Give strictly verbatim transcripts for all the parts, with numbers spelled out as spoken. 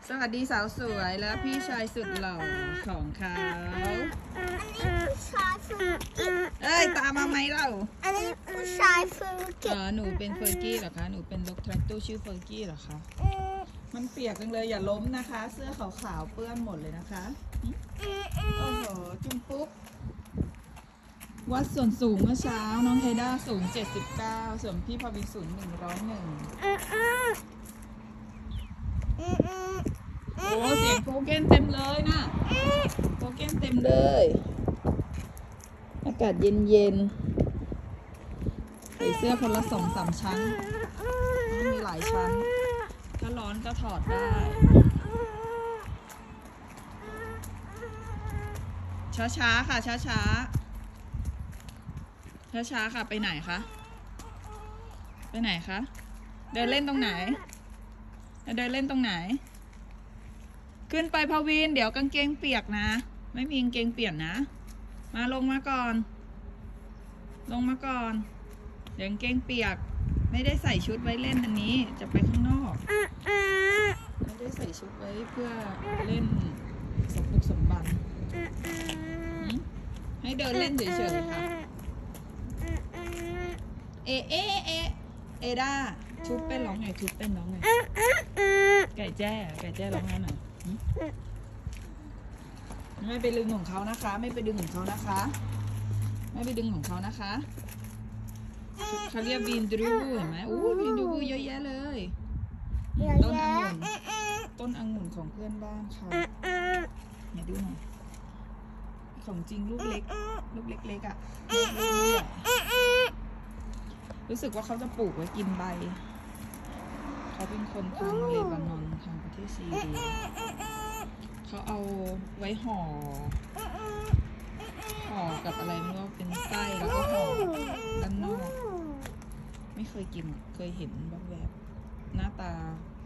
สวัสดีสาวสวยและพี่ชายสุดหล่อของเขาอันนี้ผู้ชายฟูกิเอ้ยตามมาไหมเราอันนี้ผู้ชายฟูกิอ๋อหนูเป็นเฟอร์กี้เหรอคะหนูเป็นด็อกแทรคตู้ชื่อเฟอร์กี้เหรอคะมันเปียกจังเลยอย่าล้มนะคะเสื้อขาวๆเปื้อนหมดเลยนะคะโอ้โหจุ๊บปุ๊บวัดส่วนสูงเมื่อเช้าน้องไฮด้าสูงเจ็ดสิบเก้าส่วนพี่พวินสูงหนึ่งร้อยหนึ่งโอ้เสียงโกเก้นเต็มเลยนะโกเก้นเต็มเลยอากาศเย็นๆใส่เสื้อคนละสองสามชั้นมีหลายชั้นถ้าร้อนก็ถอดได้ช้าๆค่ะช้าๆช้าๆค่ะไปไหนคะไปไหนคะเดินเล่นตรงไหนเดินเล่นตรงไหนขึ้นไปพวินเดี๋ยวกางเกงเปียกนะไม่มีกางเกงเปียกนะมาลงมาก่อนลงมาก่อนเดี๋ยวกางเกงเปียกไม่ได้ใส่ชุดไว้เล่นอันนี้จะไปข้างนอกไม่ได้ใส่ชุดไว้เพื่อเล่นสมบุกสมบันให้เดินเล่นเฉยๆค่ะเอเอเอเอด้าชุบเป็นร้องไงชุบเป็นร้องไงไก่แจ้ไก่แจ้ร้องไงหน่อยไม่ไปดึงของเขานะคะไม่ไปดึงของเขานะคะไม่ไปดึงของเขานะคะเขาเรียกบีนดรูเห็นไหมอู้บีนดรูเยอะแยะเลยต้นองุ่นต้นองุ่นของเพื่อนบ้านเขาเนี่ยดูหน่อยของจริงลูกเล็กลูกเล็กๆอ่ะรู้สึกว่าเขาจะปลูกไว้กินใบเขาเป็นคนทางเลบานอนทางประเทศซีเรียเขาเอาไว้ห่อห่อกับอะไรไม่รู้เป็นไส้แล้วก็ห่อด้านนอกไม่เคยกินเคยเห็นแบบแบบหน้าตา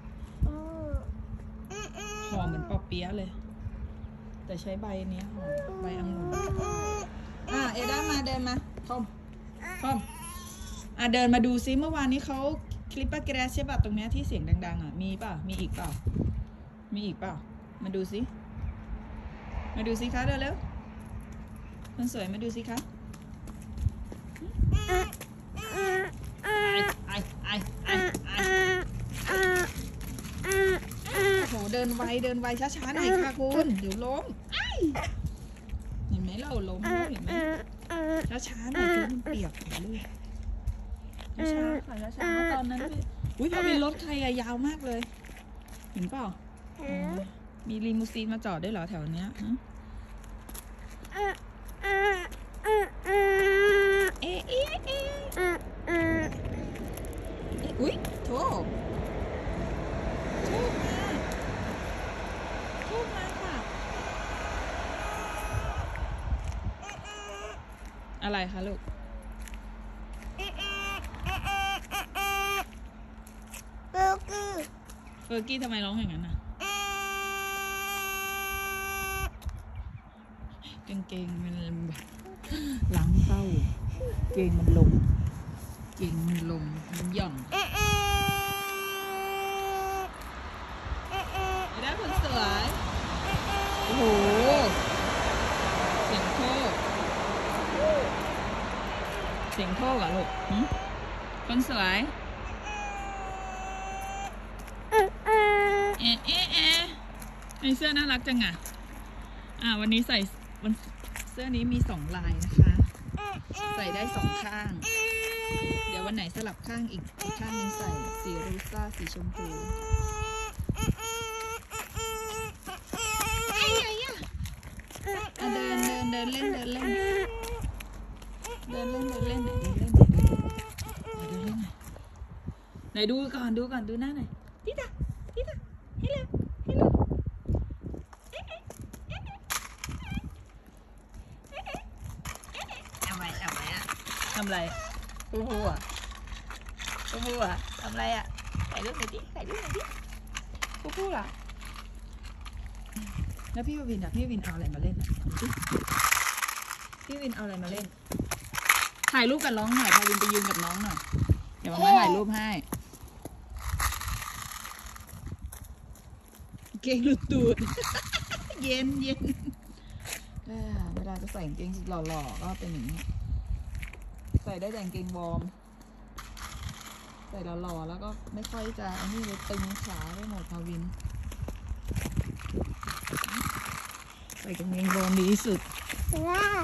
ห่อเหมือนปอเปี๊ยะเลยแต่ใช้ใบนี้ห่อใบองุ่นอ่ะเอด้ามาเดินมาคอมคอมอ่ะเดินมาดูซิเมื่อวานนี้เขาคลิปปะแกรสใช่ป่ะตรงนี้ที่เสียงดังๆอ่ะมีป่ะมีอีกเปล่ามีอีกเปล่ามาดูซิมาดูซิคะเร็วๆคนสวยมาดูสิคะไอไอไอไอโหเดินไวเดินไวช้าๆหน่อยค่ะคุณเดี๋ยวล้มเห็นไหมเราล้มเห็นไหมช้าๆหน่อยคือมันเปียกเลยช้าๆค่ะช้าๆตอนนั้นอุ้ยพอมีรถใครอะยาวมากเลยเห็นเปล่ามีลีมูซีนมาจอดด้วยเหรอแถวเนี้ยเอ๊ะเอ๊ะเอ๊ะอุ้ยโถโชคมาโชคมาค่ะอะไรคะลูกเฟอร์กี้เฟอร์กี้ทำไมร้องอย่างนั้นน่ะกางเกงมันแบบล้างเต้าเกงมันลงเกงมันลงมันหย่อนไอ้ด้าคนสวยโอ้โหเสียงโทษเสียงโทษเหรอลูกคนสวยเอ๊ะเอ๊ะเอ๊ะไอเสื้อน่ารักจังอ่ะอ่าวันนี้ใส่วันเสื้อนี้มีสองลายนะคะใส่ได้สองข้างเดี๋ยววันไหนสลับข้างอีกอีกข้างนึงใส่สีรูซ่าสีชมพูไอ้ไงอ่ะเดินเดินเดินเล่นเดินเล่นเดินเล่นเดินเล่นไหนเดินเล่นไหนเดินเล่นไหนดูก่อนดูก่อนดูหน้าหน่อยพี่ตาพี่ตาให้เร็วให้เร็วทำไมทำไมอ่ะทำไรฟูฟูอ่ะฟูฟูอ่ะทำไรอ่ะถ่ายรูปหน่อยดิถ่ายรูปหน่อยดิฟูฟูอ่ะแล้วพี่วินอ่ะพี่วินเอาอะไรมาเล่นอ่ะพี่วินเอาอะไรมาเล่นถ่ายรูปกับน้องหน่อยพาวินไปยืนกับน้องหน่อยเดี๋ยวมาถ่ายรูปให้เกงหลุดตูด เย็นเย็นอ่าเวลาจะใส่กางเกงสุดหล่อๆก็เป็นอย่างนี้ใส่ได้แต่กางเกงวอร์มใส่หล่อๆแล้วก็ไม่ค่อยจะอันนี้เลยตึงขาไปหมดพาวินใส่กางเกงวอร์มดีที่สุดว้าว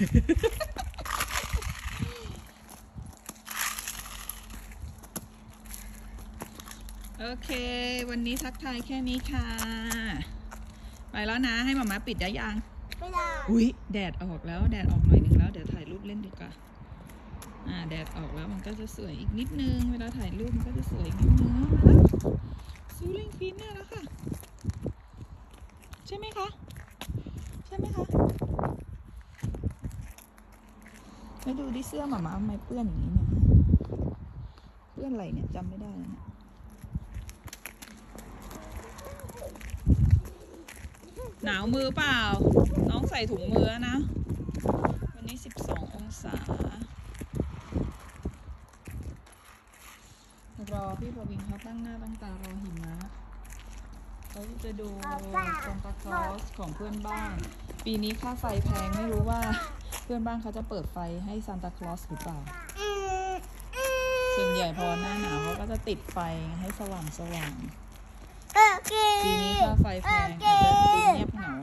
โอเค วันนี้ทักทายแค่นี้ค่ะ ไปแล้วนะให้หมาม้าปิดได้ยังไม่ได้อุ้ยแดดออกแล้วแดดออกหน่อยนึงแล้วเดี๋ยวถ่ายรูปเล่นดีกว่าอ่าแดดออกแล้วมันก็จะสวยอีกนิดนึงเวลาถ่ายรูปมันก็จะสวยอีกนิดนึงมาแล้วซูลิงฟินเนี่ยแล้วค่ะใช่ไหมคะใช่ไหมคะไปดูดิเสื้อหมาม้าทำไมเปื้อนอย่างนี้เนี่ยเปื้อนอะไรเนี่ยจำไม่ได้แล้วเนี่ยหนาวมือเปล่าน้องใส่ถุงมือนะวันนี้สิบสององศารอพี่พวินเขาตั้งหน้าตั้งตารอหิมะเขาจะดูซานตาคลอสของเพื่อนบ้านปีนี้ค่าไฟแพงไม่รู้ว่าเพื่อนบ้านเขาจะเปิดไฟให้ซานตาคลอสหรือเปล่าส่วนใหญ่พอหน้าหนาวเขาก็จะติดไฟให้สว่างสว่างโอเคปีนี้ค่าไฟแพงอาจจะดูเงียบเหงา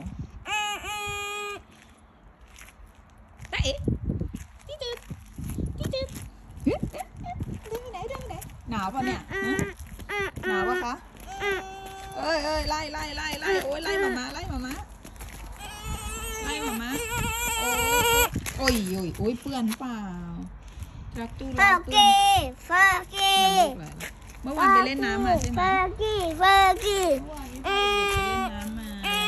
ตาเอ๊ะที่จืดที่จืดเฮ้ยเดินไปไหนเดินไปไหนหนาวป่ะเนี่ยหนาวป่ะคะเอ้ยเอ้ยไล่ไล่ไล่ไล่โอ้ยไล่หมามาไล่หมามาไล่หมามาโอ้ยโอ้ยโอ้ยเปื้อนเปล่ารักตู้โอรักเคตู้โอเคเมื่อวานไปเล่นน้ำมาใช่ไหมโอเคโอเคเมื่อวานพี่พาเด็กไปเล่นน้ำมา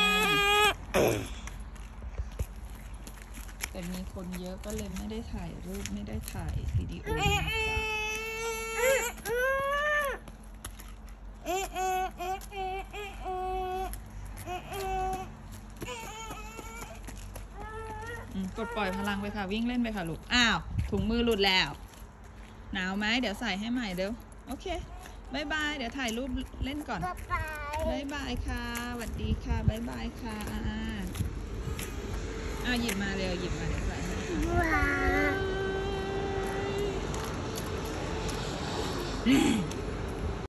แต่มีคนเยอะก็เลยไม่ได้ถ่ายรูปไม่ได้ถ่ายวิดีโอกดปล่อยพลังไปค่ะวิ่งเล่นไปค่ะลูกอ้าวถุงมือหลุดแล้วหนาวไหมเดี๋ยวใส่ให้ใหม่เดี๋ยวโอเคบายบายเดี๋ยวถ่ายรูปเล่นก่อนบายบายค่ะสวัสดีค่ะบายบายค่ะอ่าหยิบมาเร็วหยิบมาเดี๋ยวใส่ให้ว้าว